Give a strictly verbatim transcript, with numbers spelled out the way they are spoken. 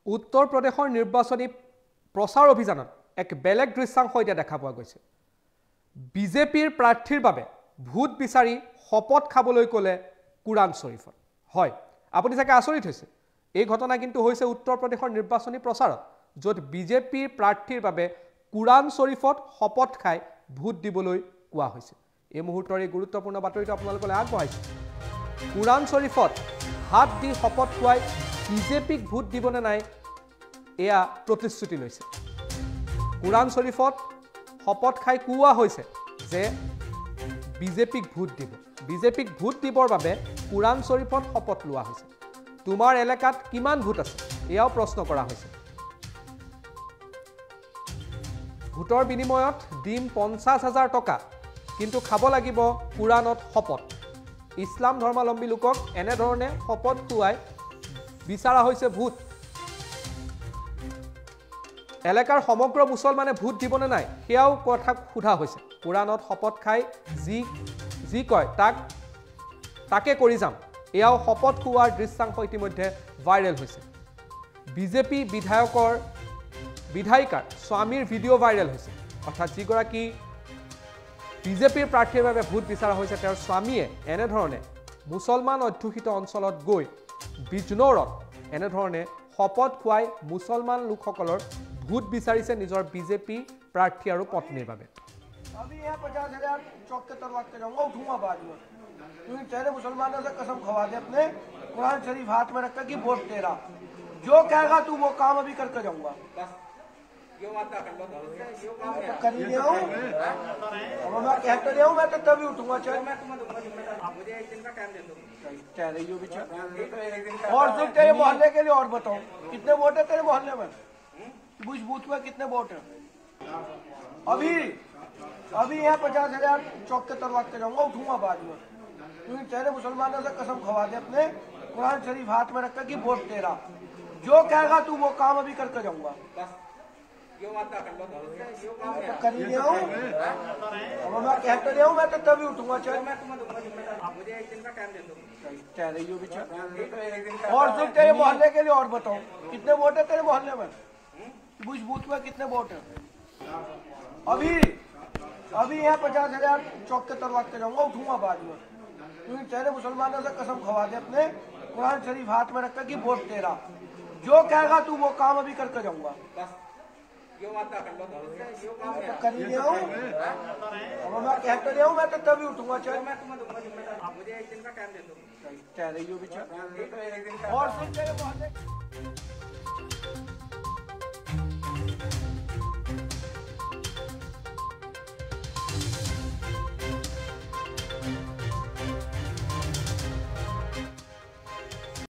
উত্তৰ প্ৰদেশৰ নিৰ্বাচনী প্ৰচাৰ অভিযানত এক বেলেগ দৃশ্যাংশ এতিয়া দেখা পোৱা গৈছে। বিজেপিৰ প্ৰাৰ্থীৰ বাবে ভোট বিচাৰি শপত খাবলৈ ক'লে কুৰান শৰীফত। হয়, আপুনি চাগে আচৰিত হৈছে। এই ঘটনা কিন্তু হৈছে উত্তৰ প্ৰদেশৰ নিৰ্বাচনী প্ৰচাৰত, য'ত বিজেপিৰ প্ৰাৰ্থীৰ বাবে কুৰান শৰীফত শপত খাই ভোট দিবলৈ কোৱা হৈছে। এই মুহূৰ্তৰ এই গুৰুত্বপূৰ্ণ বাতৰিটো আপোনালোকলৈ আগবঢ়াইছে। কুৰান শৰীফত হাত দি শপত খোৱাই বিজেপিক ভোট দিবনে নাই এয়া প্ৰতিশ্ৰুতি লৈছে। কুৰান শৰীফত শপত খাই কোৱা হৈছে যে বিজেপিক ভোট দিব। বিজেপিক ভোট দিবৰ বাবে কুৰান শৰীফত শপত লোৱা হৈছে। তোমাৰ এলেকাত কিমান ভোট আছে এয়াও প্ৰশ্ন কৰা হৈছে। ভোটৰ বিনিময়ত দিম পঞ্চাছ হাজাৰ টকা, কিন্তু খাব লাগিব কুৰানত শপত। ইছলাম ধৰ্মাৱলম্বী লোকক এনেধৰণে শপত খোৱাই বিচৰা হৈছে ভোট। এলেকাৰ সমগ্ৰ মুছলমানে ভোট দিবনে নাই সেয়াও কথা সোধা হৈছে। কুৰানত শপত খাই যি যি কয় তাক তাকে কৰি যাম, এয়াও শপত খোৱাৰ দৃশ্যাংশ ইতিমধ্যে ভাইৰেল হৈছে। বিজেপি বিধায়কৰ বিধায়িকাৰ স্বামীৰ ভিডিঅ' ভাইৰেল হৈছে। অৰ্থাৎ যিগৰাকী বিজেপিৰ প্ৰাৰ্থীৰ বাবে ভোট বিচৰা হৈছে তেওঁৰ স্বামীয়ে এনেধৰণে মুছলমান অধ্যুষিত অঞ্চলত গৈ বিজনোৰত এনেধৰণে শপত খুৱাই মুছলমান লোকসকলৰ ভোট বিচাৰিছে নিজৰ বিজেপি প্ৰাৰ্থী আৰু পত্নীৰ বাবে। अभी यहाँ पचास हजार चौक के तरफ के जाऊंगा, उठूंगा बाद में। क्योंकि तेरे मुसलमानों से कसम खवा दे अपने कुरान शरीफ हाथ में रखकर कि वोट तेरा, जो कहेगा तू वो काम अभी करके जाऊंगा। कर ही रहा हूँ, मैं कहते रहा हूँ, मैं तो तभी उठूंगा। चल और तुम तेरे मोहल्ले के लिए और बताओ कितने वोट है तेरे मोहल्ले में, बुश बूथ में कितने वोट है। अभी अभी यहाँ पचास हजार चौक के तरफ के जाऊंगा, उठूंगा बाद में। क्योंकि तेरे मुसलमानों से कसम खवा दे अपने कुरान शरीफ हाथ में रखकर कि वोट तेरा, जो कहेगा तू वो काम अभी करके जाऊंगा। कर ही रहा हूँ, मैं कहते रहा हूँ, मैं तो तभी उठूंगा। चल और तुम तेरे मोहल्ले के लिए और बताओ कितने वोट है तेरे मोहल्ले में, बुश बूथ में कितने वोट है। अभी अभी यहाँ पचास हजार चौक के तरफ के जाऊंगा, उठूंगा बाद में। क्योंकि तेरे मुसलमानों से कसम खवा दे अपने कुरान शरीफ हाथ में रखकर कि वोट तेरा, जो कहेगा तू वो काम अभी करके जाऊंगा। कर ही रहा हूँ, मैं कहते रहा हूँ, मैं तो तभी उठूंगा। चल और सुन तेरे मोहल्ले